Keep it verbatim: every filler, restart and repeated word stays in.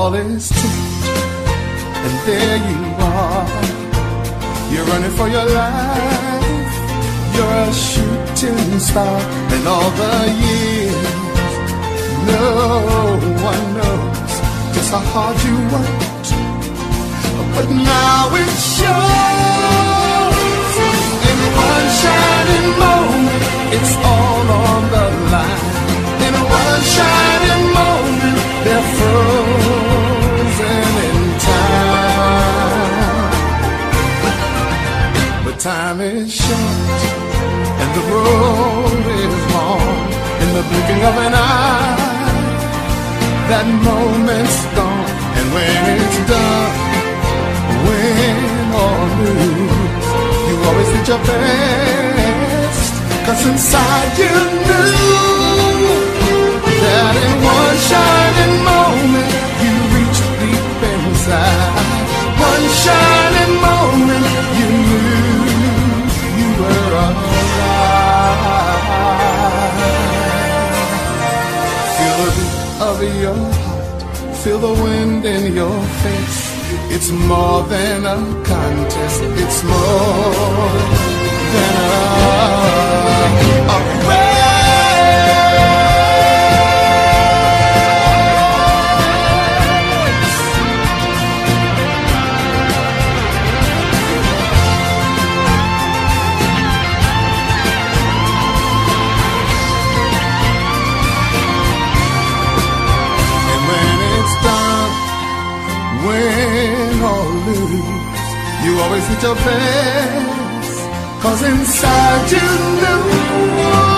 all is true, and there you are. You're running for your life. You're a shooting star, and all the years, no one knows just how hard you worked. But now it shows. In one shining moment, it's all on the line. In one shining moment, they're frozen in time. But time is short, and the road is long. In the blinking of an eye, that moment's gone. And when it's done, win or lose, you always did your best. 'Cause inside you knew that in one shining moment you reached deep inside. One shining moment you knew you were alive. Feel the beat of your heart, feel the wind in your face. It's more than a contest, it's more than a, a race. And when it's done, win or lose, you always did your best. 'Cause inside you knew